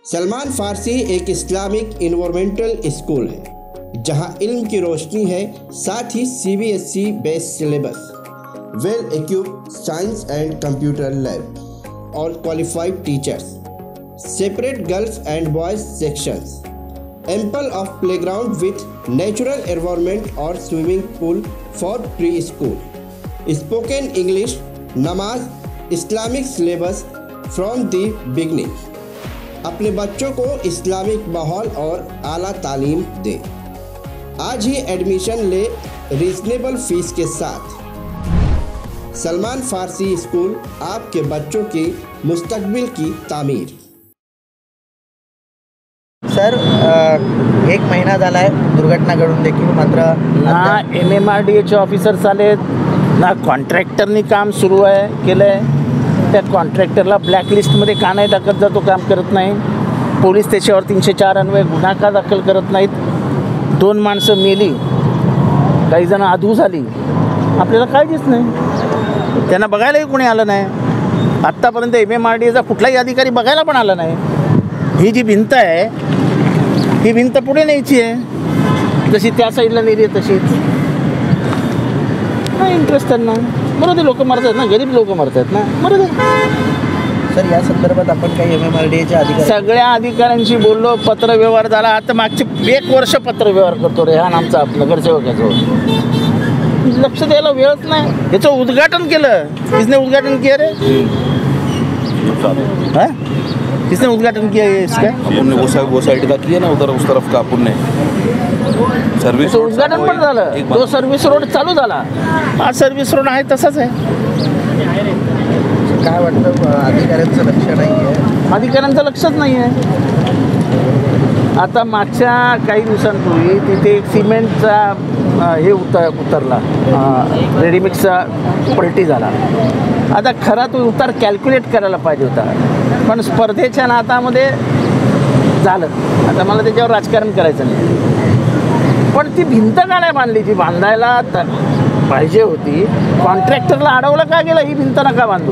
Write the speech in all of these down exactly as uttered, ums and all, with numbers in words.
सलमान फारसी एक Islamic environmental school है जहां इल्म की रोशनी है, साथ ही C B S E based syllabus, well equipped science and computer lab और qualified teachers, separate girls and boys sections, ample of playground with natural environment और swimming pool for pre school, spoken English, नमाज, Islamic syllabus from the beginning. अपने बच्चों को Islamic माहौल और आला तालीम दें। आज ही एडमिशन ले रीजनेबल फीस के साथ। सलमान फारसी स्कूल, आपके बच्चों की मुस्तकबिल की तामीर। सर एक महिना झाला आहे दुर्घटना घडून देखील, मात्र ना एम एम आर डी एचे ऑफिसर्स आले ना कॉन्ट्रॅक्टरनी काम सुरू आहे केलं आहे। त्या कॉन्ट्रॅक्टरला ब्लॅकलिस्टमध्ये का नाही टाकत, जर तो काम करत नाही। पोलीस त्याच्यावर तीनशे चार अन्वये गुन्हा का दाखल करत नाहीत। दोन माणसं मेली, काही जण अधू झाली, आपल्याला काळजीच नाही। त्यांना बघायलाही कोणी आलं नाही। आत्तापर्यंत एम एम आर डी एचा कुठलाही अधिकारी बघायला पण आला नाही। ही जी भिंत आहे ही भिंत पुढे न्यायची आहे, जशी त्या साईडला नेली आहे तशीच। नाही इंटरेस्ट त्यांना, बरोबर ते लोक मरत आहेत ना, गरीब लोक मरत आहेत ना, बरोबर। सर या संदर्भात आपण काही एम एम आर डी एच्या अधिकारी सगळ्या अधिकाऱ्यांशी बोललो, पत्र व्यवहार झाला। आता मागचे एक वर्ष पत्र व्यवहार करतो रे हा नामचा नगरसेवकाचं, लक्ष द्यायला वेळच नाही। याचं उद्घाटन केलं, किसने उद्घाटन किया रे? हाँ किसने उद्घाटन किया है इसका? अपन ने वो साइड वो साइड का किया ना, उधर उस तरफ का अपन ने सर्विस उद्घाटन पण झालं। तो सर्व्हिस रोड चालू झाला, हा सर्व्हिस रोड आहे तसाच आहे। काय वाटतं अधिकाऱ्यांचं लक्ष नाही आहे? अधिकाऱ्यांचं लक्षच नाही आहे। आता मागच्या काही दिवसांपूर्वी तिथे एक सिमेंटचा हे उतर उतरला रेडीमिक्सचा पलटी झाला। आता खरा तो उतार कॅल्क्युलेट करायला पाहिजे होता, पण स्पर्धेच्या नातामध्ये झालं। आता मला त्याच्यावर राजकारण करायचं नाही, पण ती भिंत का नाही बांधली जी बांधायला पाहिजे होती? कॉन्ट्रॅक्टरला अडवलं का गेलं? ही भिंत नका बांधू।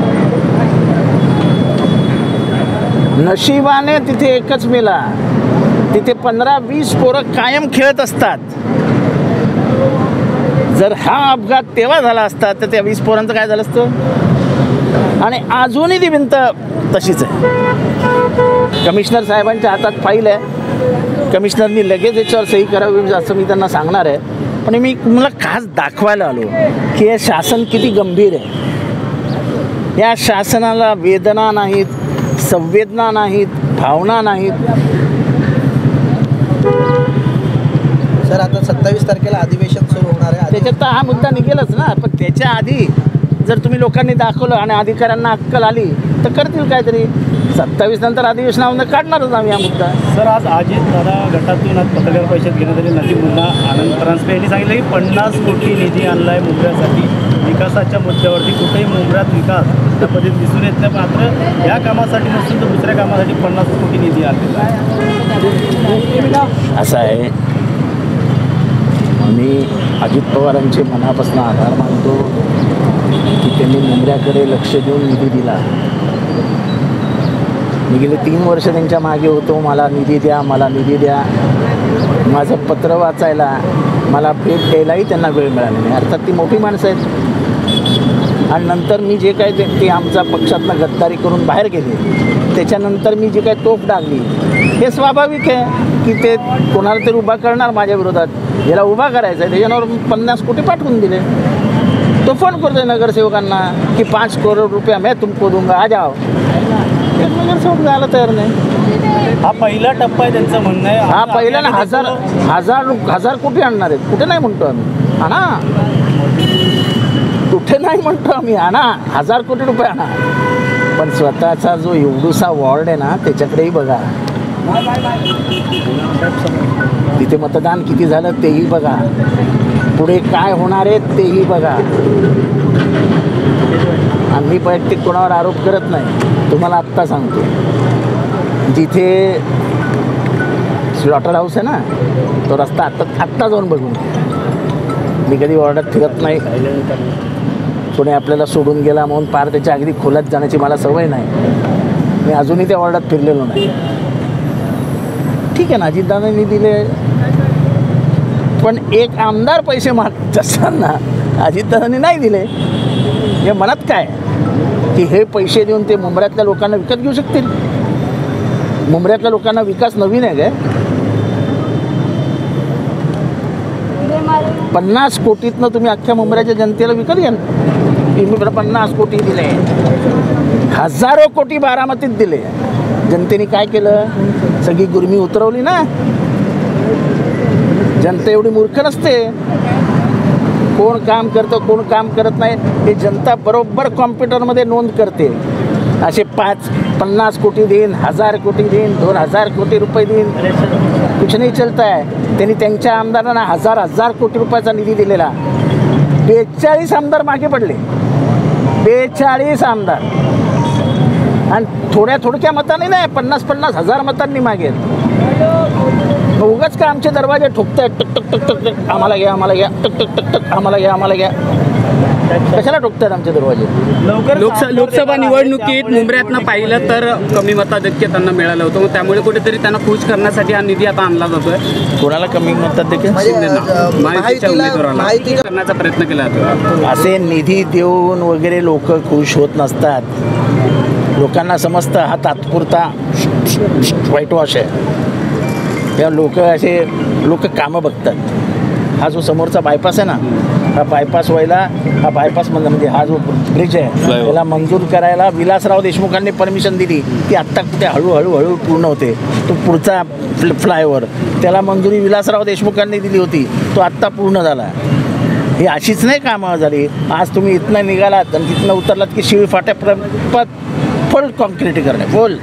नशिबाने तिथे एकच मेला, तिथे पंधरा वीस पोरं कायम खेळत असतात। जर हा अपघात तेव्हा झाला असता तर त्या वीस पोरांचं काय झालं असतं? आणि अजूनही ती भिंत तशीच आहे। कमिशनर साहेबांच्या हातात फाईल आहे, कमिशनरनी लगेच याच्यावर सही करावी असं मी त्यांना सांगणार आहे। पण मी मला खास दाखवायला आलो की हे शासन किती गंभीर आहे। या शासनाला वेदना नाहीत, संवेदना नाहीत, भावना नाहीत। सर आता सत्तावीस तारखेला अधिवेशन सुरू होणार आहे, त्याच्यात तर हा मुद्दा निघेलच ना, पण त्याच्या आधी जर तुम्ही लोकांनी दाखवलं आणि अधिकाऱ्यांना अक्कल आली तर करतील काहीतरी। सत्तावीस नंतर अधिवेशनामध्ये काढणारच आम्ही हा मुद्दा। सर आज अजित दादा गटातून आज पत्रकार परिषद घेण्यात आली, नजीब मुद्दा आनंद परांजपे यांनी सांगितलं की पन्नास कोटी निधी आणला आहे मुंब्र्यासाठी। विकासाच्या मुद्द्यावरती कुठेही मुंब्र्यात विकास त्या पद्धतीने दिसून येत नाही, मात्र या कामासाठी नसून तर दुसऱ्या कामासाठी पन्नास कोटी निधी आणलेला आहे। असं आहे, मी अजित पवारांचे मनापासून आभार मानतो की त्यांनी मुंब्र्याकडे लक्ष देऊन निधी दिला। मी गेले तीन वर्ष त्यांच्या मागे होतो, मला निधी द्या, मला निधी द्या। माझं पत्र वाचायला, मला भेट द्यायलाही त्यांना वेळ मिळाला नाही। अर्थात ती मोठी माणसं आहेत। आणि नंतर मी जे काय ते, ते आमच्या पक्षातनं गद्दारी करून बाहेर गेले, त्याच्यानंतर मी जे काय तोफ डागली, हे स्वाभाविक आहे की ते कोणाला तरी उभा करणार माझ्या विरोधात। याला उभा करायचं आहे, त्याच्यावर पन्नास कोटी पाठवून दिले। तो फोन करतोय नगरसेवकांना की पाच करोड रुपया मैं तुमको दूंगा, आ जाओ। एक नगरसेवक जायला तयार नाही। हा पहिला टप्पा आहे त्यांचं म्हणणं आहे। हा पहिला ना हजार हजार हजार कोटी आणणार आहेत, कुठे नाही म्हणतो आम्ही, आणा। कुठे नाही म्हणतो आम्ही, आणा हजार कोटी रुपये आणा। पण स्वतःचा जो एवढूसा वॉर्ड आहे ना त्याच्याकडेही बघा, तिथे मतदान किती झालं तेही बघा, पुढे काय होणार आहे तेही बघा। आम्ही वैयक्तिक कोणावर आरोप करत नाही, तुम्हाला आत्ता सांगतो। जिथे स्लॉटर हाऊस आहे ना, तो रस्ता आत्ता आत्ता जाऊन बघून। मी कधी वॉर्डात फिरत नाही, कोणी आपल्याला सोडून गेला म्हणून पार त्याच्या अगदी खोलात जाण्याची मला सवय नाही। मी अजूनही त्या वॉर्डात फिरलेलो नाही। ठीक आहे ना, अजितदादांनी दिले, पण एक आमदार पैसे मागत असताना अजितदादांनी नाही दिले. हे मनात काय की हे पैसे देऊन ते मुंबऱ्यातल्या लोकांना विकत घेऊ शकतील? मुंबऱ्यातल्या लोकांना विकास नवीन आहे काय? पन्नास कोटीतनं तुम्ही अख्ख्या मुंबऱ्याच्या जनतेला विकत घ्या. तुम्ही पन्नास कोटी दिले, हजारो कोटी बारामतीत दिले. जनतेने काय केलं? सगळी गुरमी उतरवली ना. जनता एवढी मूर्ख नसते. कोण काम करतं कोण काम करत नाही हे जनता बरोबर कॉम्प्युटरमध्ये नोंद करते. असे पाच पन्नास कोटी देईन, हजार कोटी देईन, दोन हजार कोटी रुपये देईन, कुछ नाही चलता आहे. त्यांनी त्यांच्या आमदारांना हजार हजार कोटी रुपयाचा निधी दिलेला. बेचाळीस आमदार मागे पडले, बेचाळीस आमदार, आणि थोड्या थोडक्या मतांनी नाही, पन्नास पन्नास हजार मतांनी मागे. उगाच का आमचे दरवाजे ठोकतायत, टक टक टक टक टक आम्हाला घ्या आम्हाला घ्या, टक टक टक टक आम्हाला घ्या आम्हाला घ्या. कशाला ठोकतायत आमचे दरवाजे? लवकर लोकसभा लोकसभा निवडणुकीत मुंबऱ्यातनं पाहिलं तर कमी मताधिक्य त्यांना मिळालं होतं, मग त्यामुळे कुठेतरी त्यांना खुश करण्यासाठी हा निधी आता आणला जातोय. कोणाला कमी मताधिक्य? माहितीच्या उमेदवाराला करण्याचा प्रयत्न केला जातो. असे निधी देऊन वगैरे लोक खुश होत नसतात. लोकांना समजतं हा तात्पुरता व्हाईट वॉश आहे. त्या लोक असे लोक कामं बघतात. हा जो समोरचा बायपास आहे ना, हा बायपास व्हायला, हा बायपास म्हणजे म्हणजे हा जो ब्रिज आहे त्याला मंजूर करायला विलासराव देशमुखांनी परमिशन दिली. ती आत्ता कुठे हळूहळू हळू पूर्ण होते. तो पुढचा फ्ल फ्लायओव्हर त्याला मंजुरी विलासराव देशमुखांनी दिली होती, तो आत्ता पूर्ण झाला. ही अशीच नाही कामं झाली. आज तुम्ही इथनं निघालात आणि तिथनं उतरलात की शिवी फाट्यापर्यंत फुल कॉन्क्रिटीकरण फुल.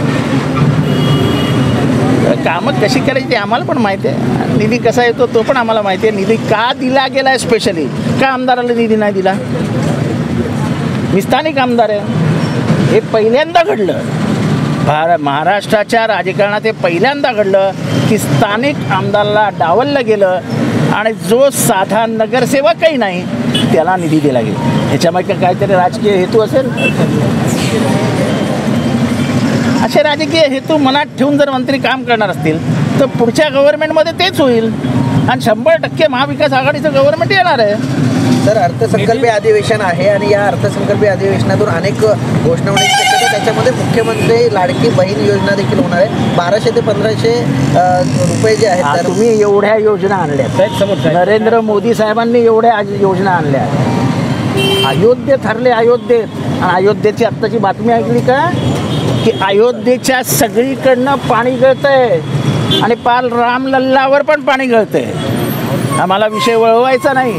कामं कशी करायची आम्हाला पण माहिती आहे. निधी कसा येतो तो पण आम्हाला माहिती आहे. निधी का दिला गेला आहे स्पेशली, का आमदाराला निधी नाही दिला? मी स्थानिक आमदार आहे. हे पहिल्यांदा घडलं भार महाराष्ट्राच्या राजकारणात. हे पहिल्यांदा घडलं की स्थानिक आमदाराला डावललं गेलं आणि जो साधा नगरसेवकही नाही त्याला निधी दिला गेला. ह्याच्यामागे काहीतरी राजकीय हेतू असेल. असे राजकीय हेतू मनात ठेवून जर मंत्री काम करणार असतील तर पुढच्या गव्हर्नमेंटमध्ये तेच होईल आणि शंभर टक्के महाविकास आघाडीचं गव्हर्नमेंट येणार आहे. तर अर्थसंकल्पीय अधिवेशन आहे आणि या अर्थसंकल्पीय अधिवेशनातून अनेक घोषणा होण्याची शक्यता. त्याच्यामध्ये मुख्यमंत्री लाडकी बहीण योजना देखील होणार आहे. बाराशे ते पंधराशे रुपये जे आहेत. तुम्ही एवढ्या योजना आणल्या, नरेंद्र मोदी साहेबांनी एवढ्या योजना आणल्या. अयोध्येत ठरले, अयोध्येत. आणि अयोध्येची आत्ताची बातमी ऐकली का की अयोध्येच्या सगळीकडनं पाणी गळतंय आणि पार रामलल्लावर पण पाणी गळतंय. आम्हाला विषय वळवायचा नाही.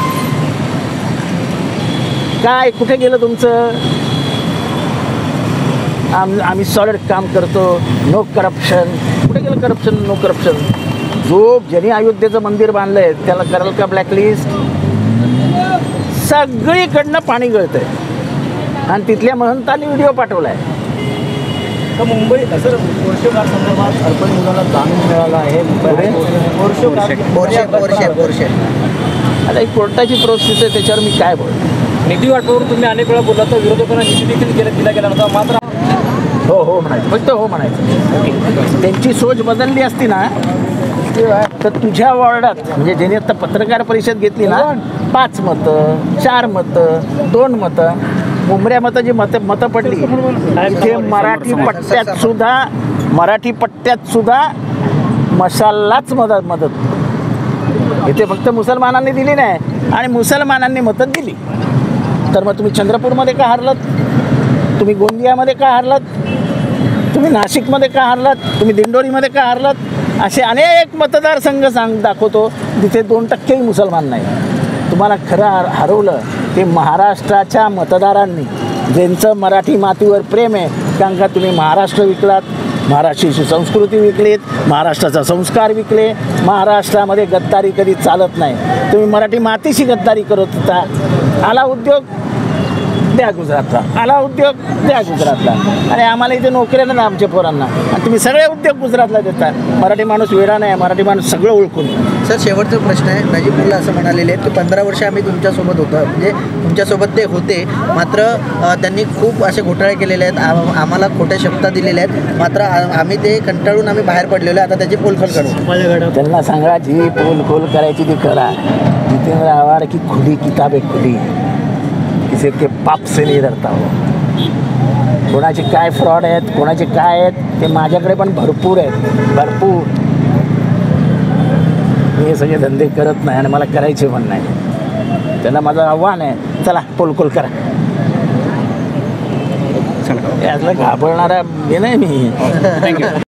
काय कुठे गेलं तुमचं? आम आम्ही सॉलिड काम करतो, नो करप्शन. कुठे गेलं करप्शन? No corruption. जो ज्यांनी अयोध्येचं मंदिर बांधलंय त्याला कराल का ब्लॅकलिस्ट? सगळीकडनं पाणी गळतंय आणि तिथल्या महंतांनी व्हिडिओ पाठवलाय. तर मुंबई सर पोर्शेकार संदर्भात अर्पण मुलाला जामीन मिळाला आहे. पोर्शे आता एक कोर्टाची प्रोसेस आहे, त्याच्यावर मी काय बोल. निधी वाटपावर तुम्ही अनेक वेळा बोलला तर विरोधकांना निधी देखील केला दिला गेला होता, मात्र हो हो म्हणायचं, फक्त हो म्हणायचं. त्यांची सोच बदलली असती ना तर तुझ्या वॉर्डात म्हणजे ज्याने आता पत्रकार परिषद घेतली ना, पाच मतं, चार मतं, दोन मतं, मुंबऱ्या मतं जी मतं मतं पडली इथे मराठी पट्ट्यात सुद्धा मराठी पट्ट्यात सुद्धा मशालाच मदत मदत इथे फक्त मुसलमानांनी दिली नाही आणि मुसलमानांनी मतं दिली. तर मग तुम्ही चंद्रपूरमध्ये का हारलात? तुम्ही गोंदियामध्ये का हारलात? तुम्ही नाशिकमध्ये का हारलात? तुम्ही दिंडोरीमध्ये का हारलात? असे अनेक मतदारसंघ सांग दाखवतो जिथे दोन टक्केही मुसलमान नाही. तुम्हाला खरं हरवलं ते महाराष्ट्राच्या मतदारांनी, ज्यांचं मराठी मातीवर प्रेम आहे. कारण का तुम्ही महाराष्ट्र विकलात, महाराष्ट्राची संस्कृती विकलीत, महाराष्ट्राचा संस्कार विकले. महाराष्ट्रामध्ये गद्दारी कधी चालत नाही. तुम्ही मराठी मातीशी गद्दारी करत होता. आला उद्योग द्या गुजरातला, आला उद्योग द्या गुजरातला. आणि आम्हाला इथे नोकऱ्या ना आमच्या पोरांना, आणि तुम्ही सगळे उद्योग गुजरातला देता. मराठी माणूस वेडा नाही, मराठी माणूस सगळं ओळखून. सर शेवटचा प्रश्न आहे. नजीबुल्ला असं म्हणालेले आहेत की पंधरा वर्ष आम्ही तुमच्यासोबत होतो, म्हणजे तुमच्यासोबत ते होते, मात्र अ, त्यांनी खूप असे घोटाळे केलेले आहेत, आम- आम्हाला खोट्या शब्द दिलेल्या आहेत, मात्र आ- आम्ही ते कंटाळून आम्ही बाहेर पडलेलो आहे. आता त्याची पोलखोल करू. त्यांना सांगा जी पोल खोल करायची ती करा. जितेंद्र आव्हाड की खुली किताबें खुली, किसी के पाप से नहीं डरता हो. कोणाचे काय फ्रॉड आहेत, कोणाचे काय आहेत, ते माझ्याकडे पण भरपूर आहेत, भरपूर. मी हे सगळे धंदे करत नाही आणि मला करायचे पण नाही. त्यांना माझं आव्हान आहे, चला पोलकोल करा. यातलं घाबरणारा हे नाही मी. थँक्यू.